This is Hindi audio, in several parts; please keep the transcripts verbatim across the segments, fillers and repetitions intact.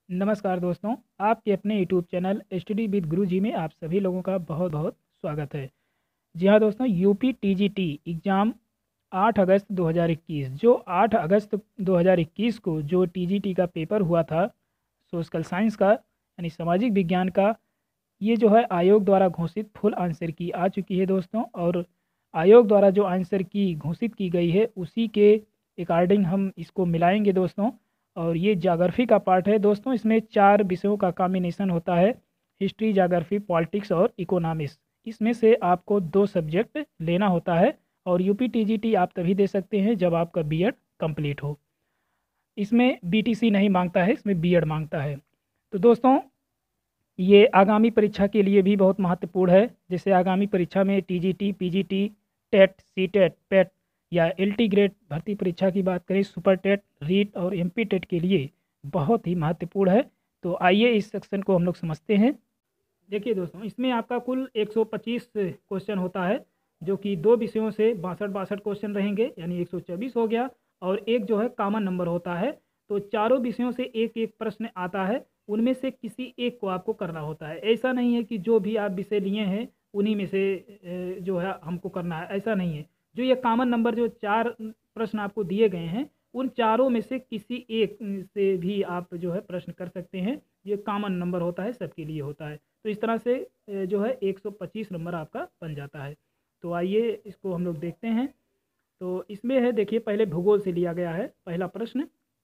नमस्कार दोस्तों, आपके अपने YouTube channel study with Guruji में आप सभी लोगों का बहुत बहुत स्वागत है। जी हाँ दोस्तों, यूपी टीजीटी एग्ज़ाम आठ अगस्त दो हज़ार इक्कीस जो आठ अगस्त दो हज़ार इक्कीस को जो टीजीटी का पेपर हुआ था सोशल साइंस का यानी सामाजिक विज्ञान का, ये जो है आयोग द्वारा घोषित फुल आंसर की आ चुकी है दोस्तों। और आयोग द्वारा जो आंसर की घोषित की गई है उसी के अकॉर्डिंग हम इसको मिलाएंगे दोस्तों। और ये ज्योग्राफी का पार्ट है दोस्तों। इसमें चार विषयों का कॉम्बिनेशन होता है, हिस्ट्री, ज्योग्राफी, पॉलिटिक्स और इकोनॉमिक्स। इसमें से आपको दो सब्जेक्ट लेना होता है और यूपी टीजीटी आप तभी दे सकते हैं जब आपका बीएड कंप्लीट हो। इसमें बीटीसी नहीं मांगता है, इसमें बीएड मांगता है। तो दोस्तों, ये आगामी परीक्षा के लिए भी बहुत महत्वपूर्ण है। जैसे आगामी परीक्षा में TGT, PGT, TET, CTET, PET या एलटी ग्रेड भर्ती परीक्षा की बात करें, सुपर टेट, रीट और एमपी टेट के लिए बहुत ही महत्वपूर्ण है। तो आइए इस सेक्शन को हम लोग समझते हैं। देखिए दोस्तों, इसमें आपका कुल एक सौ पच्चीस क्वेश्चन होता है, जो कि दो विषयों से बासठ बासठ क्वेश्चन रहेंगे, यानी एक सौ चौबीस हो गया। और एक जो है कॉमन नंबर होता है। तो चारों विषयों से एक एक प्रश्न आता है, उनमें से किसी एक को आपको करना होता है। ऐसा नहीं है कि जो भी आप विषय लिए हैं उन्हीं में से अ, जो है हमको करना है, ऐसा नहीं है। जो ये कॉमन नंबर जो चार प्रश्न आपको दिए गए हैं, उन चारों में से किसी एक से भी आप जो है प्रश्न कर सकते हैं। ये कॉमन नंबर होता है, सबके लिए होता है। तो इस तरह से अ, जो है एक सौ पच्चीस नंबर आपका बन जाता है। तो आइए इसको हम लोग देखते हैं। तो इसमें है, देखिए, पहले भूगोल से लिया गया है। पहला प्रश्न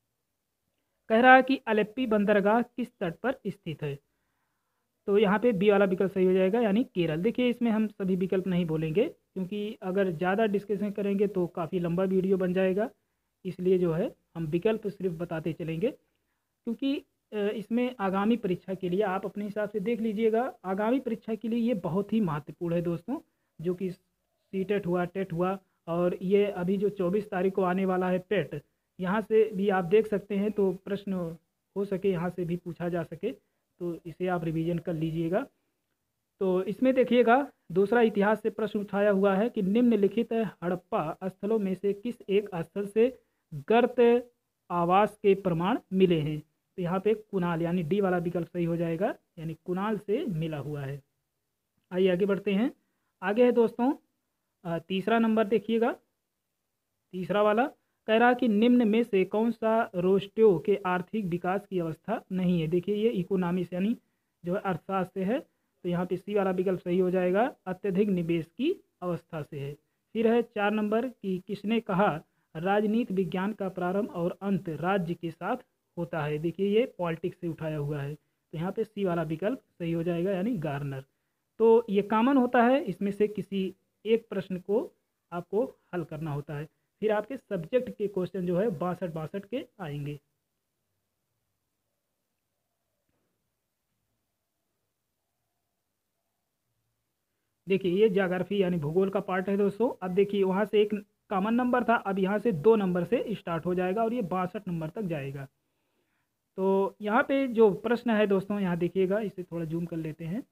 कह रहा है कि अलेप्पी बंदरगाह किस तट पर स्थित है। तो यहाँ पे बी वाला विकल्प सही हो जाएगा, यानी केरल। देखिए, इसमें हम सभी विकल्प नहीं बोलेंगे, क्योंकि अगर ज़्यादा डिस्कशन करेंगे तो काफ़ी लंबा वीडियो बन जाएगा। इसलिए जो है हम विकल्प सिर्फ बताते चलेंगे, क्योंकि अ, इसमें आगामी परीक्षा के लिए आप अपने हिसाब से देख लीजिएगा। आगामी परीक्षा के लिए ये बहुत ही महत्वपूर्ण है दोस्तों, जो कि सीटेट हुआ, टेट हुआ, और ये अभी जो चौबीस तारीख को आने वाला है पेट, यहाँ से भी आप देख सकते हैं। तो प्रश्न हो सके यहाँ से भी पूछा जा सके, तो इसे आप रिवीजन कर लीजिएगा। तो इसमें देखिएगा, दूसरा इतिहास से प्रश्न उठाया हुआ है कि निम्नलिखित हड़प्पा स्थलों में से किस एक स्थल से गर्त आवास के प्रमाण मिले हैं। तो यहाँ पे कुणाल, यानी डी वाला विकल्प सही हो जाएगा, यानी कुणाल से मिला हुआ है। आइए आगे बढ़ते हैं। आगे है दोस्तों अ, तीसरा नंबर देखिएगा। तीसरा वाला कह रहा कि निम्न में से कौन सा राष्ट्रों के आर्थिक विकास की अवस्था नहीं है। देखिए, ये इकोनॉमिक्स यानी जो है अर्थशास्त्र से है। तो यहाँ पे सी वाला विकल्प सही हो जाएगा, अत्यधिक निवेश की अवस्था से है। फिर है चार नंबर कि किसने कहा राजनीति विज्ञान का प्रारंभ और अंत राज्य के साथ होता है। देखिए, ये पॉलिटिक्स से उठाया हुआ है। तो यहाँ पे सी वाला विकल्प सही हो जाएगा, यानी गार्नर। तो ये कॉमन होता है, इसमें से किसी एक प्रश्न को आपको हल करना होता है। फिर आपके सब्जेक्ट के क्वेश्चन जो है बासठ बासठ के आएंगे। देखिए, ये ज्योग्राफी यानी भूगोल का पार्ट है दोस्तों। अब देखिए, वहाँ से एक कॉमन नंबर था, अब यहाँ से दो नंबर से स्टार्ट हो जाएगा और ये बासठ नंबर तक जाएगा। तो यहाँ पे जो प्रश्न है दोस्तों, यहाँ देखिएगा, इसे थोड़ा जूम कर लेते हैं।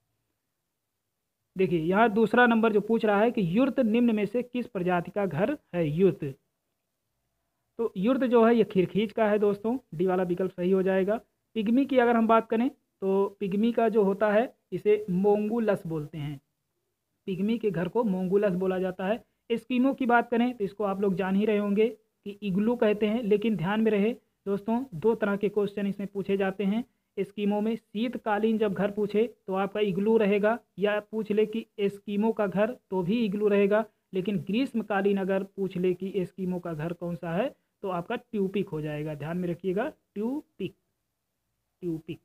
देखिए, यहाँ दूसरा नंबर जो पूछ रहा है कि युर्त निम्न में से किस प्रजाति का घर है। युर्त, तो युर्त जो है ये खिरखींच का है दोस्तों, डी वाला विकल्प सही हो जाएगा। पिग्मी की अगर हम बात करें तो पिग्मी का जो होता है इसे मोंगुलस बोलते हैं। पिग्मी के घर को मोंगुलस बोला जाता है। एस्किमो की बात करें तो इसको आप लोग जान ही रहे होंगे कि इग्लू कहते हैं। लेकिन ध्यान में रहे दोस्तों, दो तरह के क्वेश्चन इसमें पूछे जाते हैं। एस्किमो में शीतकालीन जब घर पूछे तो आपका इग्लू रहेगा, या पूछ ले कि एस्किमो का घर तो भी इग्लू रहेगा। लेकिन ग्रीष्मकालीन अगर पूछ ले कि एस्किमो का घर कौन सा है तो आपका ट्यूपिक हो जाएगा। ध्यान में रखिएगा, ट्यूपिक, ट्यूपिक।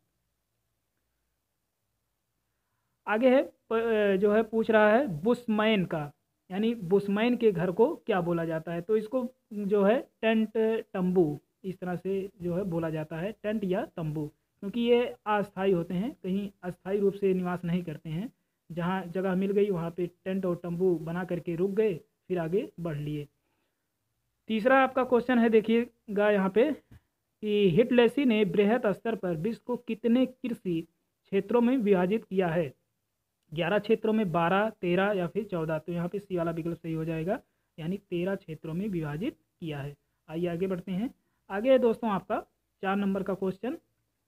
आगे है प- जो है पूछ रहा है बुशमैन का, यानी बुशमैन के घर को क्या बोला जाता है। तो इसको जो है टेंट, तंबू, इस तरह से जो है बोला जाता है, टेंट या तंबू। क्योंकि ये अस्थाई होते हैं, कहीं अस्थाई रूप से निवास नहीं करते हैं। जहाँ जगह मिल गई वहाँ पे टेंट और तंबू बना करके रुक गए, फिर आगे बढ़ लिए। तीसरा आपका क्वेश्चन है, देखिएगा यहाँ पे कि हिटलेसी ने बृहत स्तर पर विश्व को कितने कृषि क्षेत्रों में विभाजित किया है। ग्यारह क्षेत्रों में, बारह, तेरह या फिर चौदह। तो यहाँ पे सी वाला विकल्प सही हो जाएगा, यानी तेरह क्षेत्रों में विभाजित किया है। आइए आगे बढ़ते हैं। आगे है दोस्तों आपका चार नंबर का क्वेश्चन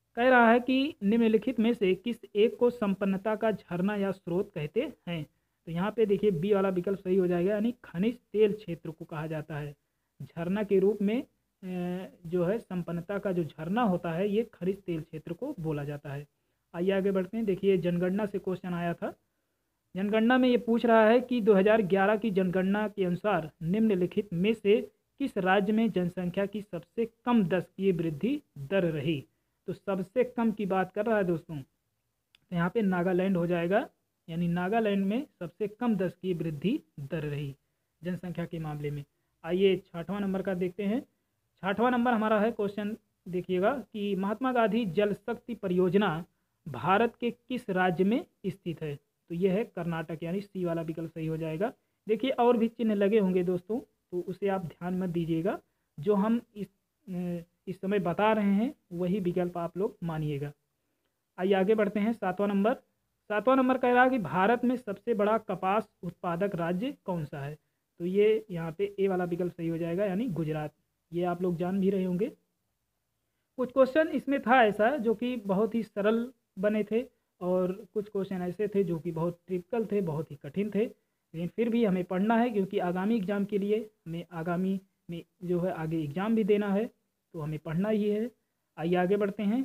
कह रहा है कि निम्नलिखित में से किस एक को संपन्नता का झरना या स्रोत कहते हैं। तो यहाँ पे देखिए बी वाला विकल्प सही हो जाएगा, यानी खनिज तेल क्षेत्र को कहा जाता है। झरना के रूप में जो है संपन्नता का जो झरना होता है ये खनिज तेल क्षेत्र को बोला जाता है। आइए आगे बढ़ते हैं। देखिए जनगणना से क्वेश्चन आया था। जनगणना में ये पूछ रहा है कि दो हज़ार ग्यारह की जनगणना के अनुसार निम्नलिखित में से किस राज्य में जनसंख्या की सबसे कम दशकीय वृद्धि दर रही। तो सबसे कम की बात कर रहा है दोस्तों, तो यहाँ पे नागालैंड हो जाएगा, यानी नागालैंड में सबसे कम दशकीय वृद्धि दर रही जनसंख्या के मामले में। आइए छठवां नंबर का देखते हैं। छठवां नंबर हमारा है क्वेश्चन, देखिएगा कि महात्मा गांधी जल शक्ति परियोजना भारत के किस राज्य में स्थित है। तो यह है कर्नाटक, यानी सी वाला विकल्प सही हो जाएगा। देखिए और भी चिन्ह लगे होंगे दोस्तों, तो उसे आप ध्यान मत दीजिएगा, जो हम इस इस समय बता रहे हैं वही विकल्प आप लोग मानिएगा। आइए आगे बढ़ते हैं। सातवां नंबर सातवां नंबर कह रहा है कि भारत में सबसे बड़ा कपास उत्पादक राज्य कौन सा है। तो ये यहाँ पे ए वाला विकल्प सही हो जाएगा, यानी गुजरात। ये आप लोग जान भी रहे होंगे। कुछ क्वेश्चन इसमें था ऐसा जो कि बहुत ही सरल बने थे, और कुछ क्वेश्चन ऐसे थे जो कि बहुत ट्रिपिकल थे, बहुत ही कठिन थे, लेकिन फिर भी हमें पढ़ना है, क्योंकि आगामी एग्ज़ाम के लिए हमें आगामी में जो है आगे एग्ज़ाम भी देना है, तो हमें पढ़ना ही है। आइए आगे बढ़ते हैं।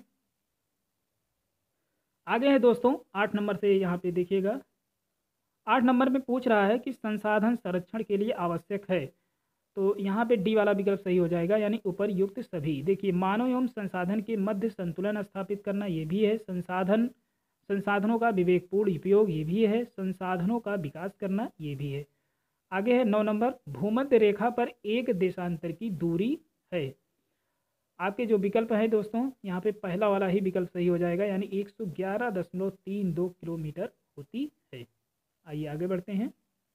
आगे है दोस्तों आठ नंबर से, यहाँ पे देखिएगा आठ नंबर में पूछ रहा है कि संसाधन संरक्षण के लिए आवश्यक है। तो यहाँ पे डी वाला विकल्प सही हो जाएगा, यानी उपरयुक्त सभी। देखिए मानव एवं संसाधन के मध्य संतुलन स्थापित करना ये भी है, संसाधन संसाधनों का विवेकपूर्ण उपयोग ये भी है, संसाधनों का विकास करना ये भी है। आगे है नौ नंबर, भूमध्य रेखा पर एक देशांतर की दूरी है। आपके जो विकल्प है दोस्तों, यहाँ पे पहला वाला ही विकल्प सही हो जाएगा, यानी एक सौ ग्यारह दशमलव तीन दो किलोमीटर होती है। आइए आगे बढ़ते हैं।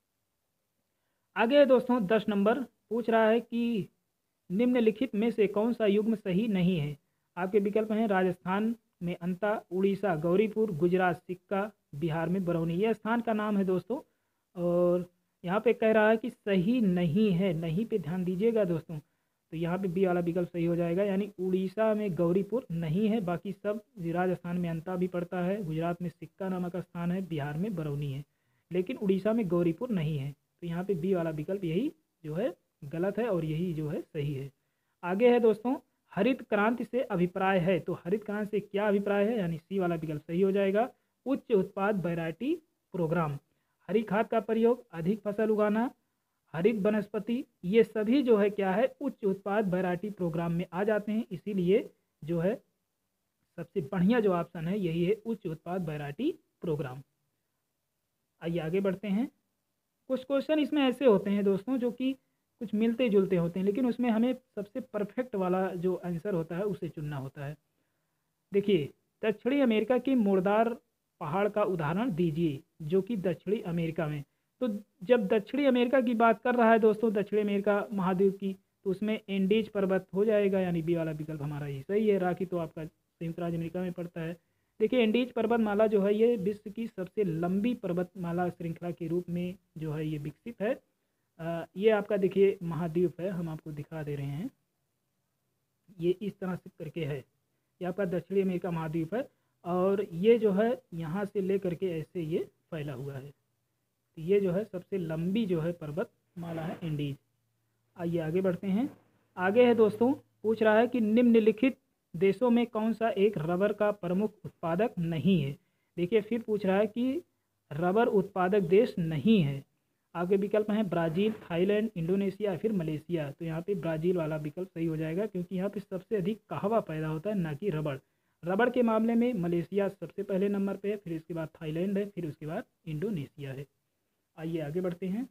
आगे है दोस्तों दस नंबर, पूछ रहा है कि निम्नलिखित में से कौन सा युग्म सही नहीं है। आपके विकल्प हैं राजस्थान में अंता, उड़ीसा गौरीपुर, गुजरात सिक्का, बिहार में बरौनी। यह स्थान का नाम है दोस्तों, और यहाँ पे कह रहा है कि सही नहीं है। नहीं पे ध्यान दीजिएगा दोस्तों, तो यहाँ पे बी वाला विकल्प सही हो जाएगा, यानी उड़ीसा में गौरीपुर नहीं है, बाकी सब। राजस्थान में अंता भी पड़ता है, गुजरात में सिक्का नामक स्थान है, बिहार में बरौनी है, लेकिन उड़ीसा में गौरीपुर नहीं है। तो यहाँ पे बी वाला विकल्प यही जो है गलत है, और यही जो है सही है। आगे है दोस्तों हरित क्रांति से अभिप्राय है। तो हरित क्रांति से क्या अभिप्राय है, यानी सी वाला विकल्प सही हो जाएगा, उच्च उत्पाद वैरायटी प्रोग्राम। हरी खाद का प्रयोग, अधिक फसल उगाना, हरित वनस्पति, ये सभी जो है क्या है उच्च उत्पाद वैरायटी प्रोग्राम में आ जाते हैं। इसीलिए जो है सबसे बढ़िया जो ऑप्शन है यही है, उच्च उत्पाद वैरायटी प्रोग्राम। आइए आगे बढ़ते हैं। कुछ क्वेश्चन इसमें ऐसे होते हैं दोस्तों जो कि कुछ मिलते जुलते होते हैं, लेकिन उसमें हमें सबसे परफेक्ट वाला जो आंसर होता है उसे चुनना होता है। देखिए दक्षिणी अमेरिका की मुर्दार पहाड़ का उदाहरण दीजिए, जो कि दक्षिणी अमेरिका में। तो जब दक्षिणी अमेरिका की बात कर रहा है दोस्तों, दक्षिणी अमेरिका महाद्वीप की, तो उसमें एंडीज पर्वत हो जाएगा, यानी बी वाला विकल्प हमारा ही सही है। रॉकी तो आपका संयुक्त राज्य अमेरिका में पड़ता है। देखिए एंडीज पर्वतमाला जो है ये विश्व की सबसे लंबी पर्वतमाला श्रृंखला के रूप में जो है ये विकसित है। आ, ये आपका देखिए महाद्वीप है, हम आपको दिखा दे रहे हैं, ये इस तरह से करके है, ये आपका दक्षिणी अमेरिका महाद्वीप है, और ये जो है यहाँ से ले करके ऐसे ये फैला हुआ है। तो ये जो है सबसे लंबी जो है पर्वतमाला है एंडीज। आइए आगे बढ़ते हैं। आगे है दोस्तों, पूछ रहा है कि निम्नलिखित देशों में कौन सा एक रबर का प्रमुख उत्पादक नहीं है। देखिए फिर पूछ रहा है कि रबर उत्पादक देश नहीं है। आगे विकल्प हैं ब्राज़ील, थाईलैंड, इंडोनेशिया, फिर मलेशिया। तो यहाँ पे ब्राज़ील वाला विकल्प सही हो जाएगा, क्योंकि यहाँ पे सबसे अधिक कहवा पैदा होता है, ना कि रबड़। रबड़ के मामले में मलेशिया सबसे पहले नंबर पे है, फिर इसके बाद थाईलैंड है, फिर उसके बाद इंडोनेशिया है। आइए आगे बढ़ते हैं।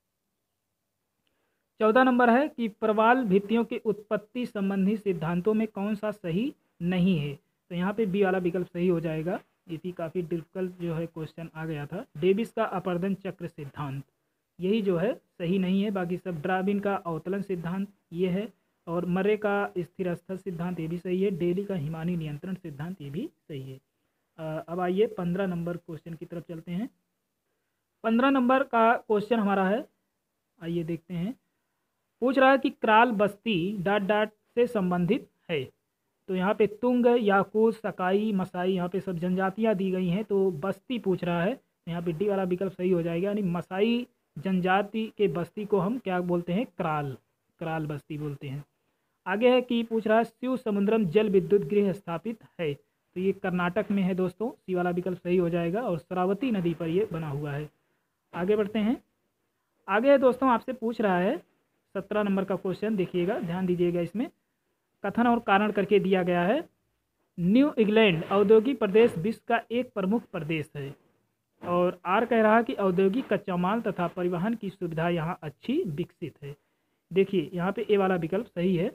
चौदह नंबर है कि प्रवाल भित्तियों की उत्पत्ति संबंधी सिद्धांतों में कौन सा सही नहीं है। तो यहाँ पे बी वाला विकल्प सही हो जाएगा। ये भी काफ़ी डिफिकल्ट जो है क्वेश्चन आ गया था। डेविस का अपर्दन चक्र सिद्धांत यही जो है सही नहीं है, बाकी सब ड्राबिन का अवतलन सिद्धांत ये है, और मर्रे का स्थिर स्तर सिद्धांत ये भी सही है, डेली का हिमानी नियंत्रण सिद्धांत ये भी सही है। आ, अब आइए पंद्रह नंबर क्वेश्चन की तरफ चलते हैं। पंद्रह नंबर का क्वेश्चन हमारा है, आइए देखते हैं। पूछ रहा है कि क्राल बस्ती डाट डाट से संबंधित है। तो यहाँ पे तुंग, याकूत, सकाई, मसाई, यहाँ पे सब जनजातियाँ दी गई हैं। तो बस्ती पूछ रहा है, तो यहाँ पे डी वाला विकल्प सही हो जाएगा। यानी मसाई जनजाति के बस्ती को हम क्या बोलते हैं? क्राल, क्राल बस्ती बोलते हैं। आगे है कि पूछ रहा है शिव समुद्रम जल विद्युत गृह स्थापित है, तो ये कर्नाटक में है दोस्तों। सी वाला विकल्प सही हो जाएगा और शरावती नदी पर ये बना हुआ है। आगे बढ़ते हैं। आगे है दोस्तों, आपसे पूछ रहा है सत्रह नंबर का क्वेश्चन, देखिएगा, ध्यान दीजिएगा। इसमें कथन और कारण करके दिया गया है। न्यू इंग्लैंड औद्योगिक प्रदेश विश्व का एक प्रमुख प्रदेश है। और आर कह रहा है कि औद्योगिक कच्चा माल तथा परिवहन की सुविधा यहाँ अच्छी विकसित है। देखिए यहाँ पे ए वाला विकल्प सही है।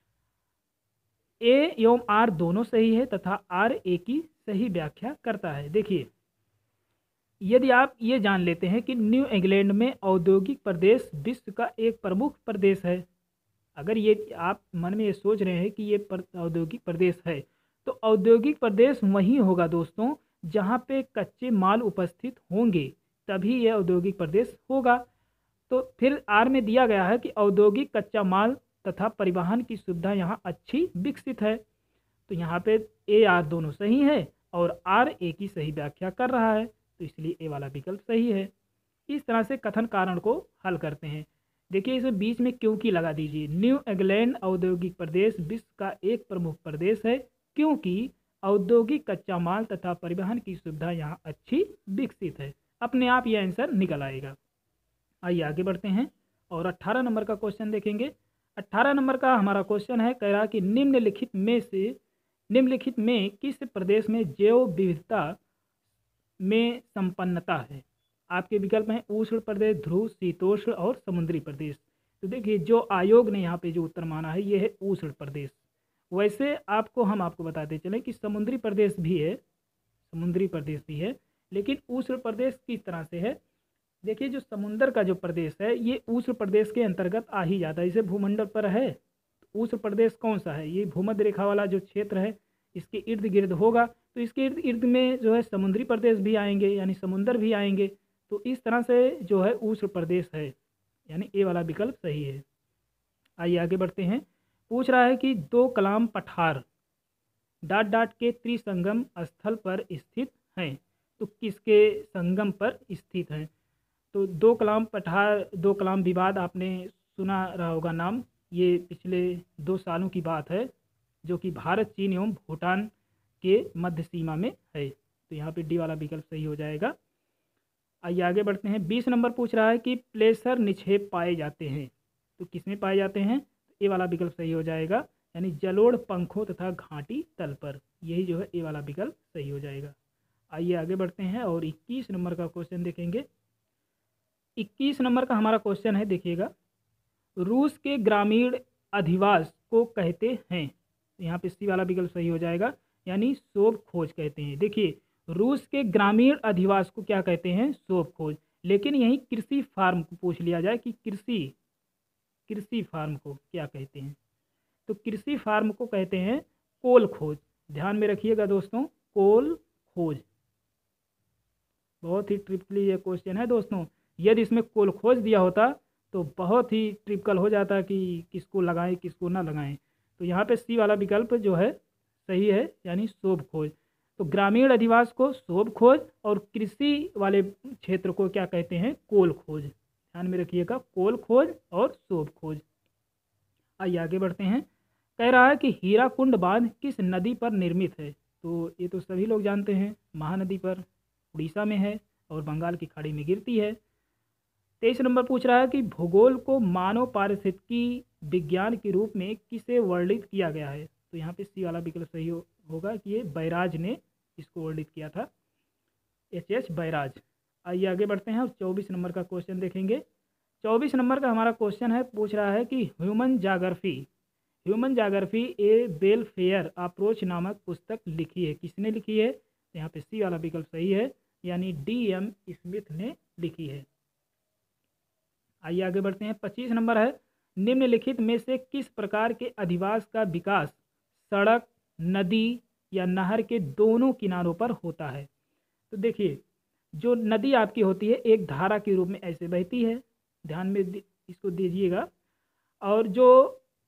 ए एवं आर दोनों सही है तथा आर ए की सही व्याख्या करता है। देखिए यदि आप ये जान लेते हैं कि न्यू इंग्लैंड में औद्योगिक प्रदेश विश्व का एक प्रमुख प्रदेश है, अगर ये आप मन में ये सोच रहे हैं कि ये औद्योगिक प्रदेश है, तो औद्योगिक प्रदेश वहीं होगा दोस्तों जहाँ पे कच्चे माल उपस्थित होंगे, तभी ये औद्योगिक प्रदेश होगा। तो फिर आर में दिया गया है कि औद्योगिक कच्चा माल तथा परिवहन की सुविधा यहाँ अच्छी विकसित है। तो यहाँ पे ए आर दोनों सही है और आर ए की सही व्याख्या कर रहा है, तो इसलिए ए वाला विकल्प सही है। इस तरह से कथन कारण को हल करते हैं। देखिए इसे बीच में क्योंकि लगा दीजिए। न्यू इंग्लैंड औद्योगिक प्रदेश विश्व का एक प्रमुख प्रदेश है क्योंकि औद्योगिक कच्चा माल तथा परिवहन की सुविधा यहाँ अच्छी विकसित है। अपने आप ये आंसर निकल आएगा। आइए आगे बढ़ते हैं और अट्ठारह नंबर का क्वेश्चन देखेंगे। अट्ठारह नंबर का हमारा क्वेश्चन है, कह रहा कि निम्नलिखित में से निम्नलिखित में किस प्रदेश में जैव विविधता में संपन्नता है? आपके विकल्प हैं उष्ण प्रदेश, ध्रुव, शीतोष्ण और समुद्री प्रदेश। तो देखिए जो आयोग ने यहाँ पे जो उत्तर माना है ये है उष्ण प्रदेश। वैसे आपको हम आपको बताते चलें कि समुद्री प्रदेश भी है, समुद्री प्रदेश भी है, लेकिन उष्ण प्रदेश किस तरह से है? देखिए जो समुंदर का जो प्रदेश है ये उष्ण प्रदेश के अंतर्गत आ ही जाता है। इसे भूमंडल पर है, तो उष्ण प्रदेश कौन सा है? ये भूमध्य रेखा वाला जो क्षेत्र है इसके इर्द गिर्द होगा, तो इसके इर्द गिर्द में जो है समुद्री प्रदेश भी आएंगे, यानी समुंदर भी आएंगे। तो इस तरह से जो है उष्ण प्रदेश है, यानी ए वाला विकल्प सही है। आइए आगे बढ़ते हैं। पूछ रहा है कि दो कलाम पठार डाट डाट के त्रिसंगम स्थल पर स्थित हैं, तो किसके संगम पर स्थित हैं? तो दो कलाम पठार, दो कलाम विवाद आपने सुना रहा होगा नाम। ये पिछले दो सालों की बात है जो कि भारत, चीन एवं भूटान के मध्य सीमा में है। तो यहाँ पे डी वाला विकल्प सही हो जाएगा। आइए आगे बढ़ते हैं। बीस नंबर पूछ रहा है कि प्लेसर निक्षेप पाए जाते हैं, तो किसमें पाए जाते हैं? ए वाला विकल्प सही हो जाएगा, यानी जलोढ़ पंखों तथा घाटी तल पर। यही जो है ए वाला विकल्प सही हो जाएगा। आइए आगे बढ़ते हैं और इक्कीस नंबर का क्वेश्चन देखेंगे। इक्कीस नंबर का हमारा क्वेश्चन है, देखिएगा, रूस के ग्रामीण अधिवास को कहते हैं। यहाँ पे सी वाला विकल्प सही हो जाएगा, यानी शोभ खोज कहते हैं। देखिए रूस के ग्रामीण अधिवास को क्या कहते हैं? शोभ खोज। लेकिन यही कृषि फार्म को पूछ लिया जाए कि कृषि कृषि फार्म को क्या कहते हैं, तो कृषि फार्म को कहते हैं कोल खोज। ध्यान में रखिएगा दोस्तों, कोल खोज। बहुत ही ट्रिपली ये क्वेश्चन है दोस्तों। यदि इसमें कोल खोज दिया होता तो बहुत ही ट्रिपिकल हो जाता कि किसको लगाएं किसको ना लगाएं। तो यहाँ पे सी वाला विकल्प जो है सही है, यानी शोभ खोज। तो ग्रामीण अधिवास को शोभ खोज और कृषि वाले क्षेत्र को क्या कहते हैं? कोल खोज। ध्यान में रखिएगा, कोल खोज और शोभ खोज। आइए आगे बढ़ते हैं। कह रहा है कि हीराकुंड बांध किस नदी पर निर्मित है? तो ये तो सभी लोग जानते हैं, महानदी पर, उड़ीसा में है और बंगाल की खाड़ी में गिरती है। तेईस नंबर पूछ रहा है कि भूगोल को मानव पारिस्थितिकी विज्ञान के रूप में किसे वर्णित किया गया है? तो यहाँ पे सी वाला विकल्प सही हो, होगा कि ये बैराज ने इसको वर्णित किया था, एच एच बैराज। आइए आगे बढ़ते हैं और चौबीस नंबर का क्वेश्चन देखेंगे। चौबीस नंबर का हमारा क्वेश्चन है, पूछ रहा है कि human geography human geography a welfare approach नामक पुस्तक लिखी है, किसने लिखी है? तो यहाँ पे सी वाला विकल्प सही है, यानी डी एम स्मिथ ने लिखी है। आइए आगे बढ़ते हैं। पच्चीस नंबर है, निम्नलिखित में से किस प्रकार के अधिवास का विकास सड़क, नदी या नहर के दोनों किनारों पर होता है? तो देखिए जो नदी आपकी होती है एक धारा के रूप में ऐसे बहती है, ध्यान में इसको दीजिएगा, और जो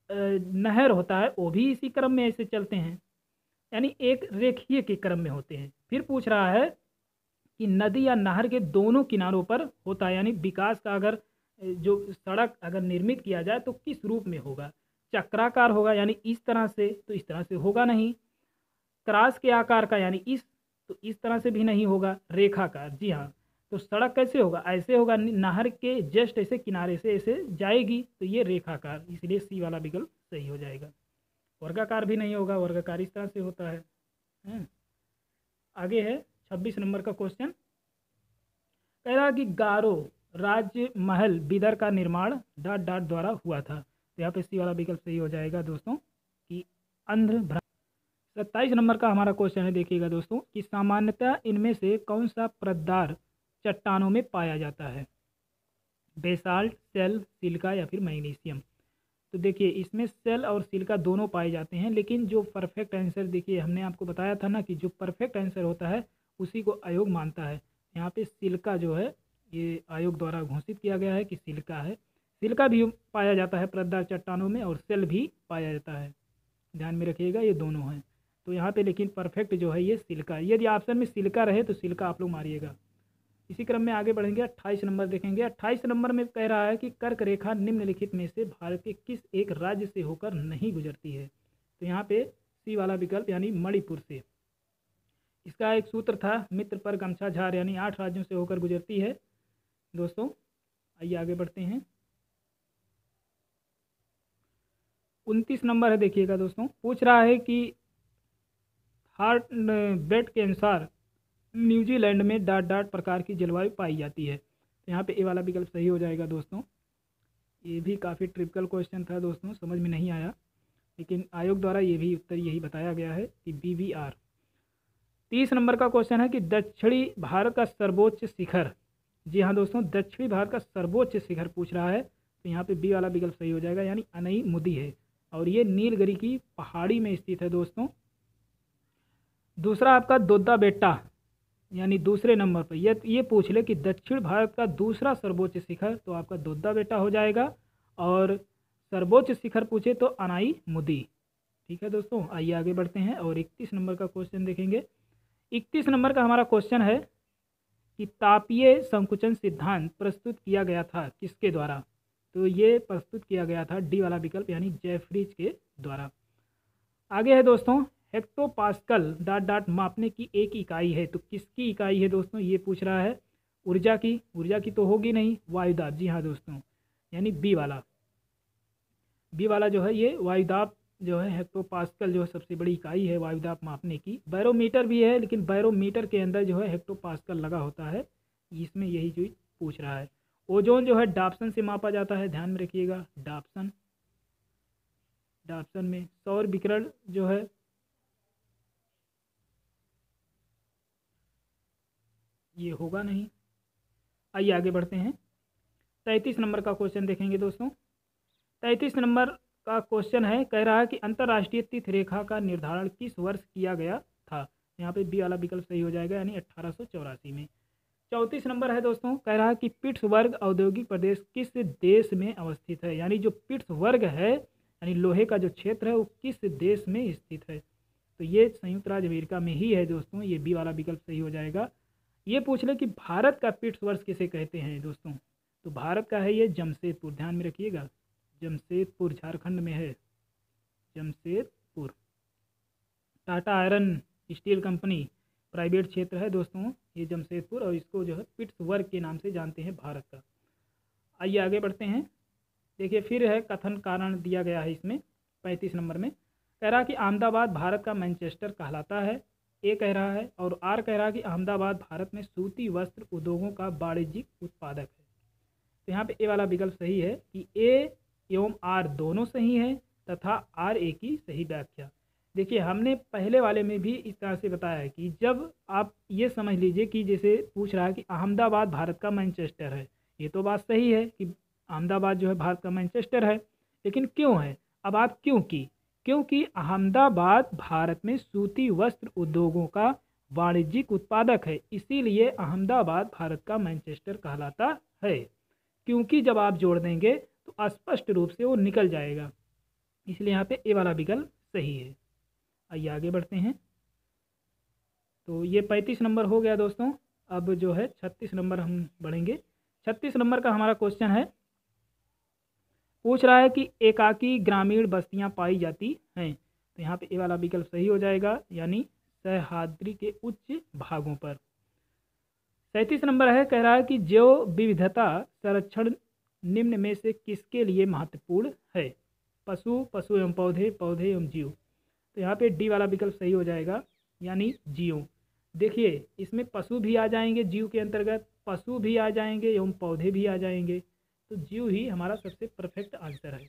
अ, नहर होता है वो भी इसी क्रम में ऐसे चलते हैं, यानी एक रेखीय के क्रम में होते हैं। फिर पूछ रहा है कि नदी या नहर के दोनों किनारों पर होता है, यानी विकास का अगर अ, जो सड़क अगर निर्मित किया जाए तो किस रूप में होगा, चक्राकार होगा यानी इस तरह से, तो इस तरह से होगा नहीं। क्रॉस के आकार का यानी इस, तो इस तरह से भी नहीं होगा। रेखाकार, जी हाँ। तो सड़क कैसे होगा, ऐसे होगा, नि- नहर के जस्ट ऐसे किनारे से ऐसे जाएगी, तो ये रेखाकार, इसलिए सी वाला विकल्प सही हो जाएगा। वर्गाकार भी नहीं होगा, वर्गाकार इस तरह से होता है। हैं? आगे है छब्बीस नंबर का क्वेश्चन। कह रहा कि गारो राज्य महल बिदर का निर्माण डाट डाट द्वारा हुआ था, तो यहाँ पे सी वाला विकल्प सही हो जाएगा दोस्तों कि अंध्र। सत्ताईस नंबर का हमारा क्वेश्चन है, देखिएगा दोस्तों कि सामान्यतः इनमें से कौन सा प्रदार चट्टानों में पाया जाता है, बेसाल्ट, सेल, सिलिका या फिर मैग्नीशियम। तो देखिए इसमें सेल और सिलिका दोनों पाए जाते हैं, लेकिन जो परफेक्ट आंसर, देखिए हमने आपको बताया था ना कि जो परफेक्ट आंसर होता है उसी को आयोग मानता है। यहाँ पे सिलिका जो है ये आयोग द्वारा घोषित किया गया है कि सिलिका है। सिलिका भी पाया जाता है प्रदार चट्टानों में और सेल भी पाया जाता है, ध्यान में रखिएगा ये दोनों हैं। तो यहाँ पे लेकिन परफेक्ट जो है ये सिलिका है। यदि ऑप्शन में सिलिका रहे तो सिलिका आप लोग मारिएगा। इसी क्रम में आगे बढ़ेंगे, अट्ठाईस नंबर देखेंगे। अट्ठाईस नंबर में कह रहा है कि कर्क रेखा निम्नलिखित में से भारत के किस एक राज्य से होकर नहीं गुजरती है, तो यहाँ पे सी वाला विकल्प यानी मणिपुर से। इसका एक सूत्र था मित्र पर गमछा झार, यानी आठ राज्यों से होकर गुजरती है दोस्तों। आइए आगे बढ़ते हैं। उनतीस नंबर है, देखिएगा दोस्तों, पूछ रहा है कि हार्ट बेट के अनुसार न्यूजीलैंड में डाट डाट प्रकार की जलवायु पाई जाती है, तो यहाँ पे ए वाला विकल्प सही हो जाएगा दोस्तों। ये भी काफ़ी ट्रिपिकल क्वेश्चन था दोस्तों, समझ में नहीं आया, लेकिन आयोग द्वारा ये भी उत्तर यही बताया गया है कि बी वी आर। तीस नंबर का क्वेश्चन है कि दक्षिणी भारत का सर्वोच्च शिखर, जी हाँ दोस्तों, दक्षिणी भारत का सर्वोच्च शिखर पूछ रहा है, तो यहाँ पे बी वाला विकल्प सही हो जाएगा, यानी अनई मुदी है, और ये नीलगिरी की पहाड़ी में स्थित है दोस्तों। दूसरा आपका दोद्दा बेट्टा, यानी दूसरे नंबर पर ये ये पूछ ले कि दक्षिण भारत का दूसरा सर्वोच्च शिखर, तो आपका दोद्दा बेट्टा हो जाएगा। और सर्वोच्च शिखर पूछे तो अनाई मुदी। ठीक है दोस्तों, आइए आगे बढ़ते हैं और इकतीस नंबर का क्वेश्चन देखेंगे। इकतीस नंबर का हमारा क्वेश्चन है कि तापीय संकुचन सिद्धांत प्रस्तुत किया गया था किसके द्वारा, तो ये प्रस्तुत किया गया था डी वाला विकल्प यानी जेफरीज के द्वारा। आगे है दोस्तों, हेक्टोपास्कल डाट डाट मापने की एक इकाई है, तो किसकी इकाई है दोस्तों, ये पूछ रहा है। ऊर्जा की, ऊर्जा की तो होगी नहीं, वायुदाब, जी हाँ दोस्तों, यानी बी वाला। बी वाला जो है ये वायुदाब जो है, हेक्टोपास्कल जो है सबसे बड़ी इकाई है वायुदाब मापने की। बैरोमीटर भी है, लेकिन बैरोमीटर के अंदर जो है हेक्टोपास्कल लगा होता है, इसमें यही चीज पूछ रहा है। ओजोन जो है डाप्सन से मापा जाता है, ध्यान में रखिएगा, डाप्सन। डाप्सन में सौर विकिरण जो है ये होगा नहीं। आइए आगे बढ़ते हैं, तैंतीस नंबर का क्वेश्चन देखेंगे दोस्तों। तैंतीस नंबर का क्वेश्चन है, कह रहा है कि अंतर्राष्ट्रीय तिथि रेखा का निर्धारण किस वर्ष किया गया था, यहाँ पे बी वाला विकल्प सही हो जाएगा, यानी अट्ठारह सौ चौरासी में। चौंतीस नंबर है दोस्तों, कह रहा है कि पिट्सबर्ग औद्योगिक प्रदेश किस देश में अवस्थित है, यानी जो पिट्सबर्ग है यानी लोहे का जो क्षेत्र है वो किस देश में स्थित है, तो ये संयुक्त राज्य अमेरिका में ही है दोस्तों, ये बी वाला विकल्प सही हो जाएगा। ये पूछ ले कि भारत का पिट्सबर्ग किसे कहते हैं दोस्तों, तो भारत का है ये जमशेदपुर, ध्यान में रखिएगा, जमशेदपुर झारखंड में है, Jamshedpur. Tata iron steel company private क्षेत्र है दोस्तों ये जमशेदपुर, और इसको जो है पिट्सबर्ग के नाम से जानते हैं भारत का। आइए आगे बढ़ते हैं, देखिए फिर है कथन कारण दिया गया है इसमें पैंतीस नंबर में। कह रहा कि अहमदाबाद भारत का मैनचेस्टर कहलाता है, ए कह रहा है, और आर कह रहा कि अहमदाबाद भारत में सूती वस्त्र उद्योगों का वाणिज्यिक उत्पादक है, तो यहाँ पे ए वाला विकल्प सही है कि ए एवं आर दोनों सही है तथा आर ए की सही व्याख्या। देखिए हमने पहले वाले में भी इस तरह से बताया है कि जब आप ये समझ लीजिए कि जैसे पूछ रहा है कि अहमदाबाद भारत का मैनचेस्टर है, ये तो बात सही है कि अहमदाबाद जो है भारत का मैनचेस्टर है, लेकिन क्यों है, अब आप क्यों की, क्योंकि अहमदाबाद भारत में सूती वस्त्र उद्योगों का वाणिज्यिक उत्पादक है, इसीलिए अहमदाबाद भारत का मैनचेस्टर कहलाता है। क्योंकि जब आप जोड़ देंगे तो स्पष्ट रूप से वो निकल जाएगा। इसलिए यहाँ पे ए वाला विकल्प सही है। आइए आगे बढ़ते हैं। तो ये पैंतीस नंबर हो गया दोस्तों। अब जो है छत्तीस नंबर हम बढ़ेंगे। छत्तीस नंबर का हमारा क्वेश्चन है, पूछ रहा है कि एकाकी ग्रामीण बस्तियां पाई जाती हैं। तो यहाँ पे ए वाला विकल्प सही हो जाएगा, यानी सह्याद्री के उच्च भागों पर। सैंतीस नंबर है, कह रहा है कि जैव विविधता संरक्षण निम्न में से किसके लिए महत्वपूर्ण है? पशु, पशु एवं पौधे, पौधे एवं जीव। तो यहाँ पे डी वाला विकल्प सही हो जाएगा, यानी जीव। देखिए इसमें पशु भी आ जाएंगे, जीव के अंतर्गत पशु भी आ जाएंगे एवं पौधे भी आ जाएंगे, तो जीव ही हमारा सबसे परफेक्ट आंसर है।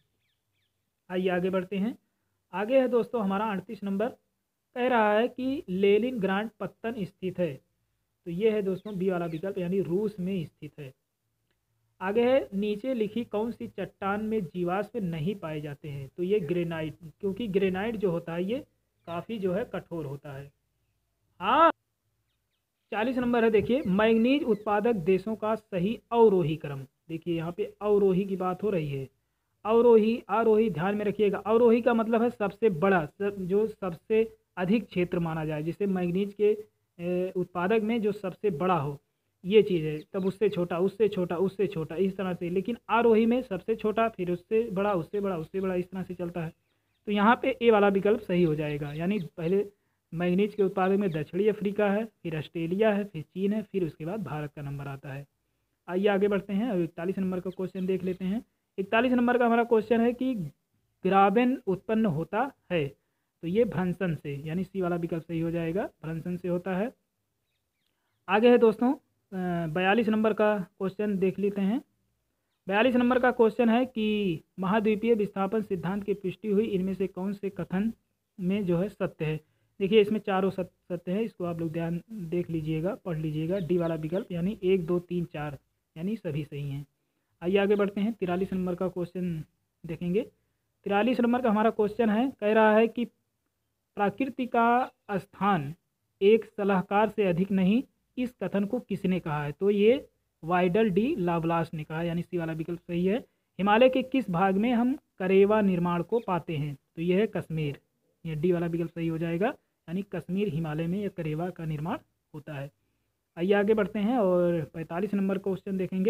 आइए आगे बढ़ते हैं। आगे है दोस्तों हमारा अड़तीस नंबर, कह रहा है कि लेनिन ग्रांड पत्तन स्थित है। तो ये है दोस्तों बी वाला विकल्प, यानी रूस में स्थित है। आगे है, नीचे लिखी कौन सी चट्टान में जीवाश्म नहीं पाए जाते हैं? तो ये ग्रेनाइट, क्योंकि ग्रेनाइट जो होता है ये काफ़ी जो है कठोर होता है। हाँ, चालीस नंबर है, देखिए मैग्नीज उत्पादक देशों का सही अवरोही क्रम। देखिए यहाँ पे अवरोही की बात हो रही है। अवरोही, आरोही ध्यान में रखिएगा। अवरोही का मतलब है सबसे बड़ा, सब जो सबसे अधिक क्षेत्र माना जाए, जिसे मैग्नीज के उत्पादक में जो सबसे बड़ा हो, ये चीज़ है। तब उससे छोटा, उससे छोटा, उससे छोटा, इस तरह से। लेकिन आरोही में सबसे छोटा, फिर उससे बड़ा, उससे बड़ा, उससे बड़ा, इस तरह से चलता है। तो यहाँ पे ए वाला विकल्प सही हो जाएगा, यानी पहले मैग्नीज के उत्पादक में दक्षिणी अफ्रीका है, फिर ऑस्ट्रेलिया है, फिर चीन है, फिर उसके बाद भारत का नंबर आता है। आइए आगे बढ़ते हैं। अब इकतालीस नंबर का क्वेश्चन देख लेते हैं। इकतालीस नंबर का हमारा क्वेश्चन है कि ग्राबेन उत्पन्न होता है। तो ये भ्रंशन से, यानी सी वाला विकल्प सही हो जाएगा, भ्रंशन से होता है। आगे है दोस्तों बयालीस नंबर का क्वेश्चन देख लेते हैं। बयालीस नंबर का क्वेश्चन है कि महाद्वीपीय विस्थापन सिद्धांत की पुष्टि हुई इनमें से कौन से कथन में जो है सत्य है? देखिए इसमें चारों सत्य सत्य है, इसको आप लोग ध्यान देख लीजिएगा, पढ़ लीजिएगा। डी वाला विकल्प, यानी एक, दो, तीन, चार, यानी सभी सही हैं। आइए आगे बढ़ते हैं। तिरालीस नंबर का क्वेश्चन देखेंगे। तिरालीस नंबर का हमारा क्वेश्चन है, कह रहा है कि प्रकृति का स्थान एक सलाहकार से अधिक नहीं, इस कथन को किसने कहा है? तो ये वाइडल डी लावलास ने कहा, यानी सी वाला विकल्प सही है। हिमालय के किस भाग में हम करेवा निर्माण को पाते हैं? तो यह है कश्मीर। ये डी वाला विकल्प सही हो जाएगा, यानी कश्मीर हिमालय में यह करेवा का निर्माण होता है। आइए आगे बढ़ते हैं और पैंतालीस नंबर क्वेश्चन देखेंगे।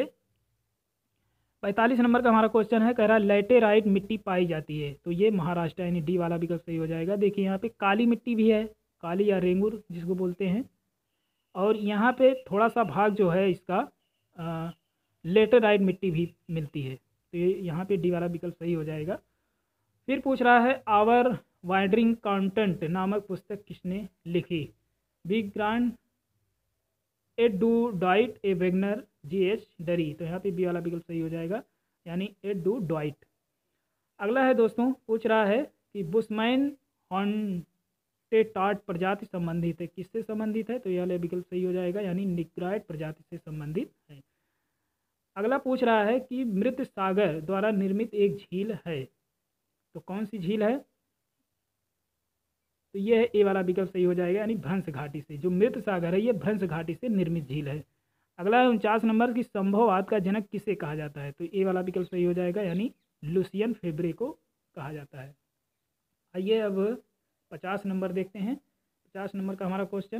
पैंतालीस नंबर का हमारा क्वेश्चन है, कह रहा है लैटेराइट मिट्टी पाई जाती है। तो ये महाराष्ट्र, यानी डी वाला विकल्प सही हो जाएगा। देखिए यहाँ पे काली मिट्टी भी है, काली या रेंगुर जिसको बोलते हैं, और यहाँ पे थोड़ा सा भाग जो है इसका लेटेराइट मिट्टी भी मिलती है। तो ये यहाँ पे डी वाला विकल्प सही हो जाएगा। फिर पूछ रहा है आवर वाइडरिंग कंटेंट नामक पुस्तक किसने लिखी? बिग ग्रांड एडुडाइट ए वेगनर जी एच डरी। तो यहाँ पे बी वाला विकल्प सही हो जाएगा, यानी एडुडाइट। अगला है दोस्तों, पूछ रहा है कि बुशमैन हॉर्नटेट प्रजाति संबंधित है, किससे संबंधित है? तो यह वाला विकल्प सही हो जाएगा, यानी निग्राइट प्रजाति से संबंधित है। अगला पूछ रहा है कि मृत सागर द्वारा निर्मित एक झील है, तो कौन सी झील है? तो यह है ए वाला विकल्प सही हो जाएगा, यानी भ्रंश घाटी से। जो मृत सागर है ये भ्रंश घाटी से निर्मित झील है। अगला है उनचास नंबर की संभववाद का जनक किसे कहा जाता है? तो ए वाला विकल्प सही हो जाएगा, यानी लुसियन फेब्रे को कहा जाता है। आइए अब पचास नंबर देखते हैं। पचास नंबर का हमारा क्वेश्चन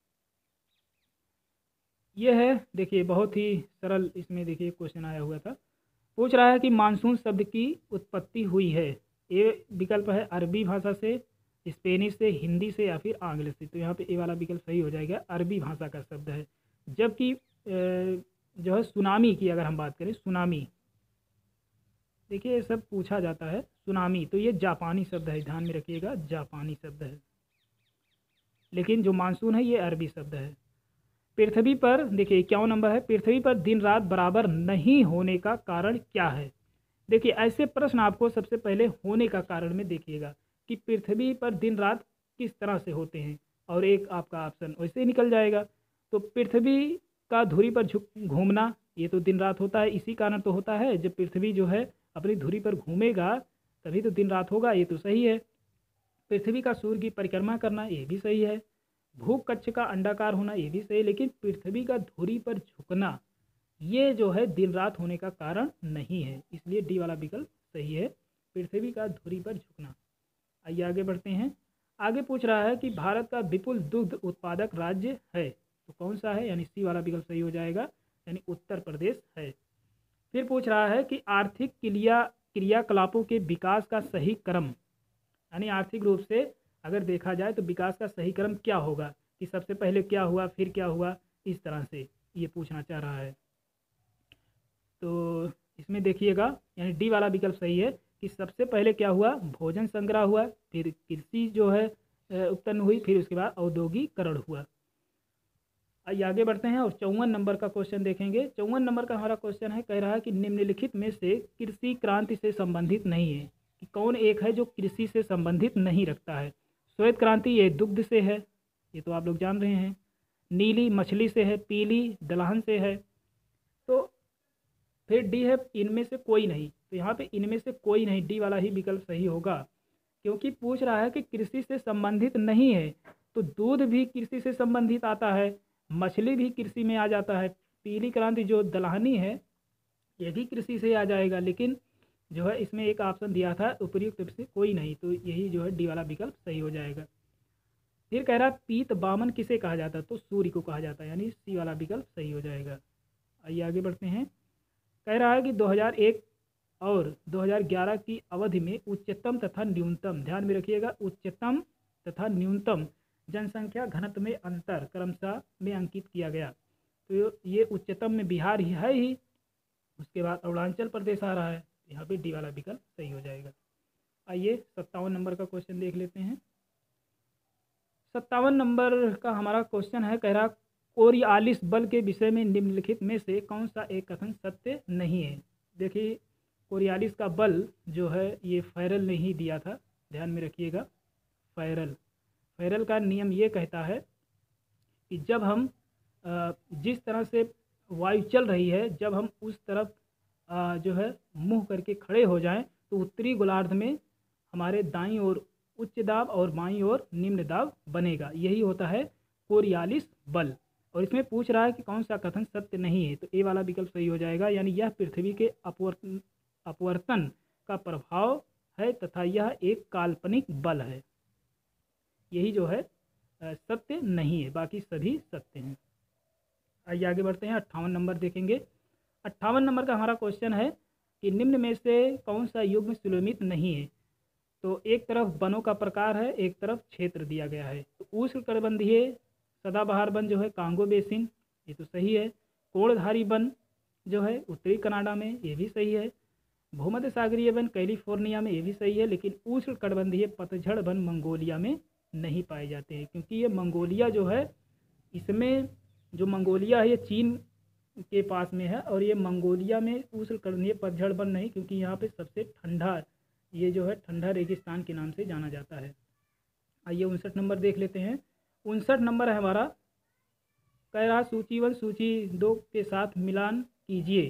ये है, देखिए बहुत ही सरल इसमें देखिए क्वेश्चन आया हुआ था। पूछ रहा है कि मानसून शब्द की उत्पत्ति हुई है। ए विकल्प है अरबी भाषा से, स्पेनिश से, हिंदी से या फिर आंग्ल से। तो यहाँ पे ए वाला विकल्प सही हो जाएगा, अरबी भाषा का शब्द है। जबकि जो है सुनामी की अगर हम बात करें, सुनामी, देखिए ये सब पूछा जाता है। सुनामी तो ये जापानी शब्द है, ध्यान में रखिएगा, जापानी शब्द है। लेकिन जो मानसून है ये अरबी शब्द है। पृथ्वी पर देखिए इक्यावन नंबर है, पृथ्वी पर दिन रात बराबर नहीं होने का कारण क्या है? देखिए ऐसे प्रश्न आपको सबसे पहले होने का कारण में देखिएगा कि पृथ्वी पर दिन रात किस तरह से होते हैं, और एक आपका ऑप्शन वैसे ही निकल जाएगा। तो पृथ्वी का धुरी पर झुक घूमना, ये तो दिन रात होता है, इसी कारण तो होता है। जब पृथ्वी जो है अपनी धुरी पर घूमेगा तभी तो दिन रात होगा, ये तो सही है। पृथ्वी का सूर्य की परिक्रमा करना, ये भी सही है। भूख कक्ष का अंडाकार होना, ये भी सही। लेकिन पृथ्वी का धुरी पर झुकना, ये जो है दिन रात होने का कारण नहीं है, इसलिए डी वाला विकल्प सही है। पृथ्वी का धुरी पर झुकना। आइए आगे बढ़ते हैं। आगे पूछ रहा है कि भारत का विपुल दुग्ध उत्पादक राज्य है, तो कौन सा है, यानी सी वाला विकल्प सही हो जाएगा, यानी उत्तर प्रदेश है। फिर पूछ रहा है कि आर्थिक क्रिया क्रियाकलापों के विकास का सही क्रम, यानी आर्थिक रूप से अगर देखा जाए तो विकास का सही क्रम क्या होगा, कि सबसे पहले क्या हुआ फिर क्या हुआ, इस तरह से ये पूछना चाह रहा है। तो इसमें देखिएगा, यानी डी वाला विकल्प सही है कि सबसे पहले क्या हुआ, भोजन संग्रह हुआ, फिर कृषि जो है उत्पन्न हुई, फिर उसके बाद औद्योगिकरण हुआ। आइए आगे बढ़ते हैं और चौवन नंबर का क्वेश्चन देखेंगे। चौवन नंबर का हमारा क्वेश्चन है, कह रहा है कि निम्नलिखित में से कृषि क्रांति से संबंधित नहीं है, कि कौन एक है जो कृषि से संबंधित नहीं रखता है। श्वेत क्रांति ये दुग्ध से है, ये तो आप लोग जान रहे हैं। नीली मछली से है, पीली दलहन से है। तो फिर डी है इनमें से कोई नहीं, तो यहाँ पे इनमें से कोई नहीं, डी वाला ही विकल्प सही होगा, क्योंकि पूछ रहा है कि कृषि से संबंधित नहीं है, तो दूध भी कृषि से संबंधित आता है, मछली भी कृषि में आ जाता है, पीली क्रांति जो दलहनी है ये भी कृषि से आ जाएगा, लेकिन जो है इसमें एक ऑप्शन दिया था उपयुक्त से कोई नहीं, तो यही जो है डी वाला विकल्प सही हो जाएगा। फिर कह रहा है पीत बामन किसे कहा जाता है, तो सूर्य को कहा जाता है, यानी सी वाला विकल्प सही हो जाएगा। आइए आगे बढ़ते हैं। कह रहा है कि दो हज़ार एक और दो हज़ार ग्यारह की अवधि में उच्चतम तथा न्यूनतम, ध्यान में रखिएगा, उच्चतम तथा न्यूनतम जनसंख्या घनत्व में अंतर क्रमशः में अंकित किया गया। तो ये उच्चतम में बिहार ही है ही, उसके बाद अरुणाचल प्रदेश आ रहा है, यहाँ पे डी वाला विकल्प सही हो जाएगा। आइए सत्तावन नंबर का क्वेश्चन देख लेते हैं। सत्तावन नंबर का हमारा क्वेश्चन है, कह रहा कोरियालिस बल के विषय में निम्नलिखित में से कौन सा एक कथन सत्य नहीं है। देखिए कोरियालिस का बल जो है ये फैरल ने ही दिया था, ध्यान में रखिएगा। फैरल फैरल का नियम ये कहता है कि जब हम जिस तरह से वायु चल रही है, जब हम उस तरफ जो है मुंह करके खड़े हो जाएं, तो उत्तरी गोलार्ध में हमारे दाईं ओर उच्च दाब और बाईं ओर निम्न दाब बनेगा, यही होता है कोरियालिस बल। और इसमें पूछ रहा है कि कौन सा कथन सत्य नहीं है, तो ए वाला विकल्प सही हो जाएगा, यानी यह पृथ्वी के अपवर्तन अपवर्तन का प्रभाव है तथा यह एक काल्पनिक बल है, यही जो है सत्य नहीं है, बाकी सभी सत्य हैं। आइए आगे बढ़ते हैं, अट्ठावन नंबर देखेंगे। अट्ठावन नंबर का हमारा क्वेश्चन है कि निम्न में से कौन सा युग्म सुलमित नहीं है। तो एक तरफ वनों का प्रकार है, एक तरफ क्षेत्र दिया गया है। तो उष्णकटिबंधीय सदाबहार वन जो है कांगो बेसिन, ये तो सही है। कोणधारी वन जो है उत्तरी कनाडा में, ये भी सही है। भूमध्य सागरीय वन कैलिफोर्निया में, ये भी सही है। लेकिन उष्णकटिबंधीय पतझड़ वन मंगोलिया में नहीं पाए जाते हैं, क्योंकि ये मंगोलिया जो है, इसमें जो मंगोलिया है ये चीन के पास में है, और ये मंगोलिया में उष्णकटिबंधीय पतझड़ वन नहीं, क्योंकि यहाँ पे सबसे ठंडा, ये जो है ठंडा रेगिस्तान के नाम से जाना जाता है। आइए उनसठ नंबर देख लेते हैं। उनसठ नंबर है हमारा, कह रहा सूची वन सूची दो के साथ मिलान कीजिए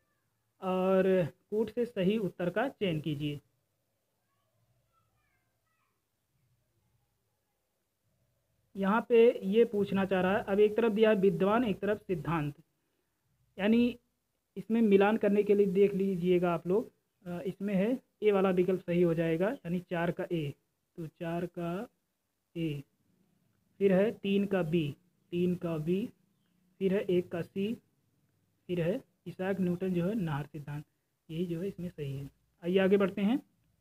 और कूट से सही उत्तर का चयन कीजिए। यहाँ पे ये पूछना चाह रहा है, अब एक तरफ दिया है विद्वान, एक तरफ सिद्धांत, यानी इसमें मिलान करने के लिए देख लीजिएगा आप लोग, इसमें है ए वाला विकल्प सही हो जाएगा, यानी चार का ए, तो चार का ए, फिर है तीन का बी, तीन का बी, फिर है एक का सी, फिर है इसाक न्यूटन जो है नाहर सिद्धांत, यही जो है इसमें सही है। आइए आगे बढ़ते हैं।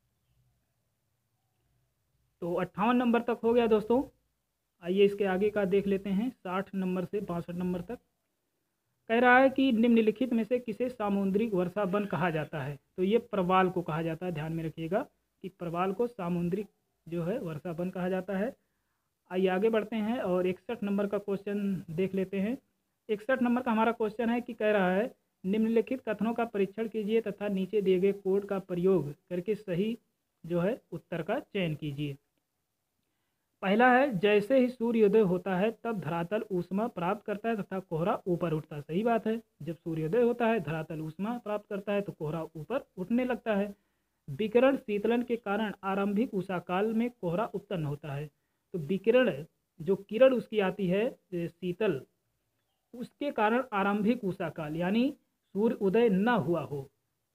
तो अट्ठावन नंबर तक हो गया दोस्तों। आइए इसके आगे का देख लेते हैं, साठ नंबर से बासठ नंबर तक। कह रहा है कि निम्नलिखित में से किसे सामुद्रिक वर्षा वन कहा जाता है। तो ये प्रवाल को कहा जाता है, ध्यान में रखिएगा कि प्रवाल को सामुद्रिक जो है वर्षा वन कहा जाता है। आइए आगे बढ़ते हैं और इकसठ नंबर का क्वेश्चन देख लेते हैं। इकसठ नंबर का हमारा क्वेश्चन है कि कह रहा है निम्नलिखित कथनों का परीक्षण कीजिए तथा नीचे दिए गए कोड का प्रयोग करके सही जो है उत्तर का चयन कीजिए। पहला है, जैसे ही सूर्योदय होता है तब धरातल ऊष्मा प्राप्त करता है तथा कोहरा ऊपर उठता है। सही बात है, जब सूर्योदय होता है धरातल ऊष्मा प्राप्त करता है तो कोहरा ऊपर उठने लगता है। विकिरण शीतलन के कारण आरंभिक उषाकाल में कोहरा उत्पन्न होता है। तो विकिरण जो किरण उसकी आती है शीतल, उसके कारण आरंभिक उषाकाल यानी सूर्य उदय न हुआ हो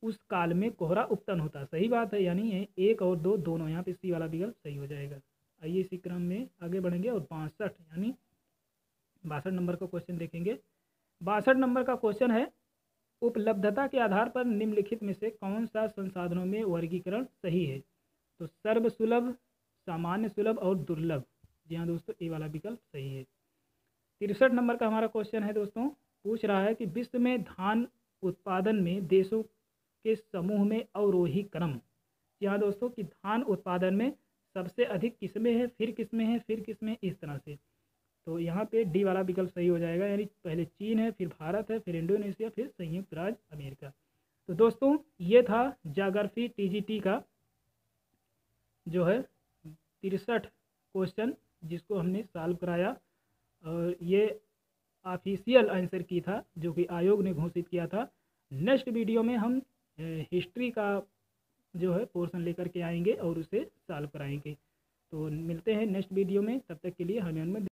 उस काल में कोहरा उपतन होता। सही बात है, यानी ये एक और दो दोनों, यहाँ पे सी वाला विकल्प सही हो जाएगा। आइए इसी क्रम में आगे बढ़ेंगे और बासठ यानी बासठ नंबर का क्वेश्चन देखेंगे। बासठ नंबर का क्वेश्चन है, उपलब्धता के आधार पर निम्नलिखित में से कौन सा संसाधनों में वर्गीकरण सही है। तो सर्वसुलभ, सामान्य सुलभ और दुर्लभ। जी हाँ दोस्तों, ए वाला विकल्प सही है। तिरसठ नंबर का हमारा क्वेश्चन है दोस्तों, पूछ रहा है कि विश्व में धान उत्पादन में देशों के समूह में अवरोही क्रम। जी हाँ दोस्तों, कि धान उत्पादन में सबसे अधिक किस्में हैं, फिर किस्में हैं, फिर किस्में, इस तरह से। तो यहाँ पे डी वाला विकल्प सही हो जाएगा, यानी पहले चीन है, फिर भारत है, फिर इंडोनेशिया, फिर संयुक्त राज्य अमेरिका। तो दोस्तों ये था ज्योग्राफी टीजीटी का जो है तिरसठ क्वेश्चन, जिसको हमने सॉल्व कराया, और ये ऑफिशियल आंसर की था जो कि आयोग ने घोषित किया था। नेक्स्ट वीडियो में हम हिस्ट्री का जो है पोर्शन लेकर के आएंगे और उसे सॉल्व कराएंगे। तो मिलते हैं नेक्स्ट वीडियो में, तब तक के लिए हमें उनमें